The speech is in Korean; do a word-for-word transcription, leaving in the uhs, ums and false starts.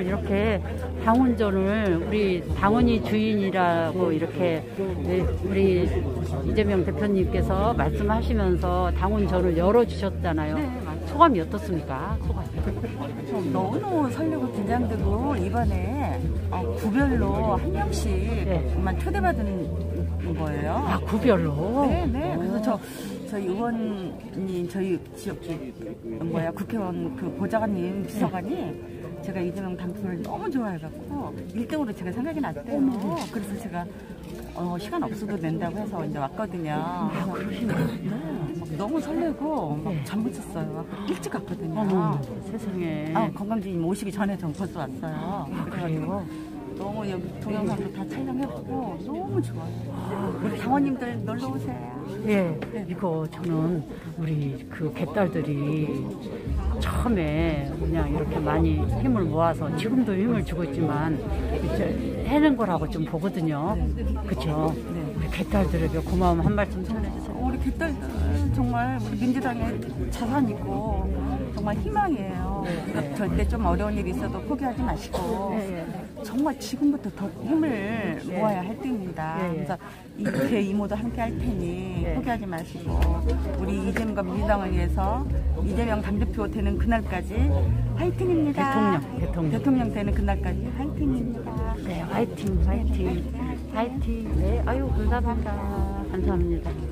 이렇게 당원전을 우리 당원이 주인이라고 이렇게 우리 이재명 대표님께서 말씀하시면서 당원전을 열어주셨잖아요. 네, 맞아요. 소감이 어떻습니까? 소감이. 너무너무 설레고 긴장되고 이번에 어, 구별로 한 명씩만 네. 초대받은 거예요. 아, 구별로? 네, 네. 그래서 저 저희 의원님, 저희 지역 뭐야 국회의원 그 보좌관님, 비서관이 제가 이재명 당선을 너무 좋아해갖고 일 등으로 제가 생각이 났대요. 그래서 제가 어, 시간 없어도 낸다고 해서 이제 왔거든요. 아, 그러시나요? 네. 너무 설레고 막 잠 못 잤어요. 일찍 갔거든요. 어머, 세상에. 아, 건강주님 오시기 전에 전 벌써 왔어요. 아, 그래요? 너무 여기 동영상도 다 촬영해보고 너무 좋아요. 아, 우리 당원님들 놀러 오세요. 예, 이거 저는 우리 그 개딸들이 처음에 그냥 이렇게 많이 힘을 모아서 지금도 힘을 주고 있지만 이제 해낸 거라고 좀 보거든요. 그렇죠? 네. 우리 개딸들에게 고마움 한 말씀 전해주세요. 우리 개딸들 정말 우리 민주당의 자산이고 정말 희망이에요. 네, 네. 절대 좀 어려운 일이 있어도 포기하지 마시고 네, 네. 정말 지금부터 더 힘을 네. 모아야 할 때입니다. 네, 네. 그래서 이태 이모도 함께 할 테니 네. 포기하지 마시고 우리 이재명과 민주당을 위해서 이재명 당대표 되는 그날까지 화이팅입니다. 대통령, 대통령. 대통령 되는 그날까지 화이팅입니다. 네, 화이팅, 화이팅, 화이팅. 네, 아유, 감사합니다. 감사합니다.